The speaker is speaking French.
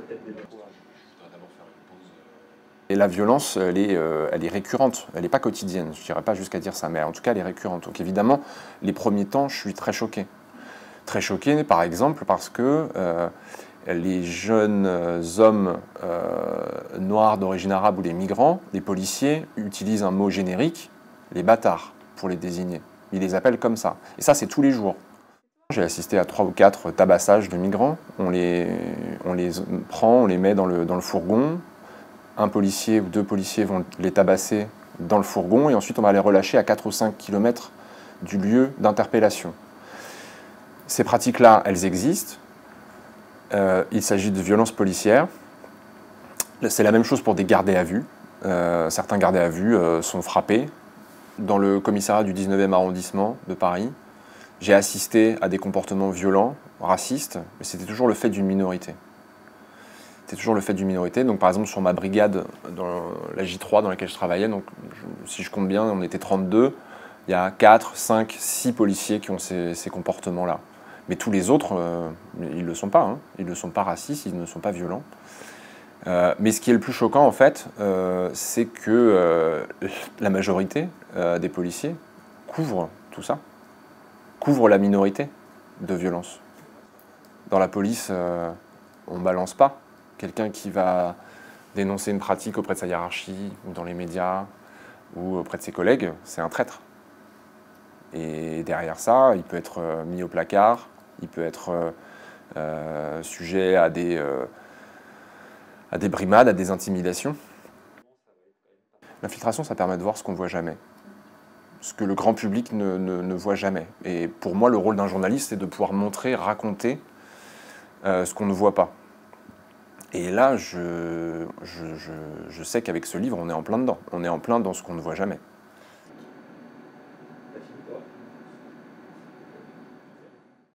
Et la violence, elle est récurrente, elle n'est pas quotidienne, je ne dirais pas jusqu'à dire ça, mais en tout cas elle est récurrente. Donc évidemment, les premiers temps, je suis très choqué. Très choqué par exemple parce que les jeunes hommes noirs d'origine arabe ou les migrants, les policiers, utilisent un mot générique, les bâtards, pour les désigner. Ils les appellent comme ça. Et ça, c'est tous les jours. J'ai assisté à 3 ou 4 tabassages de migrants. On les prend, on les met dans le fourgon. Un policier ou 2 policiers vont les tabasser dans le fourgon et ensuite on va les relâcher à 4 ou 5 km du lieu d'interpellation. Ces pratiques-là, elles existent. Il s'agit de violences policières. C'est la même chose pour des gardés à vue. Certains gardés à vue sont frappés. Dans le commissariat du 19e arrondissement de Paris, j'ai assisté à des comportements violents, racistes, mais c'était toujours le fait d'une minorité. C'était toujours le fait d'une minorité. Donc par exemple sur ma brigade, dans la J3 dans laquelle je travaillais, donc, si je compte bien, on était 32, il y a 4, 5, 6 policiers qui ont ces comportements-là. Mais tous les autres, ils ne le sont pas. Hein. Ils ne sont pas racistes, ils ne sont pas violents. Mais ce qui est le plus choquant, en fait, c'est que la majorité des policiers couvrent tout ça, couvrent la minorité de violence. Dans la police, on ne balance pas quelqu'un qui va dénoncer une pratique auprès de sa hiérarchie, ou dans les médias, ou auprès de ses collègues, c'est un traître. Et derrière ça, il peut être mis au placard, il peut être sujet à des brimades, à des intimidations. L'infiltration, ça permet de voir ce qu'on ne voit jamais, ce que le grand public ne voit jamais. Et pour moi, le rôle d'un journaliste, c'est de pouvoir montrer, raconter ce qu'on ne voit pas. Et là, je sais qu'avec ce livre, on est en plein dedans. On est en plein dans ce qu'on ne voit jamais.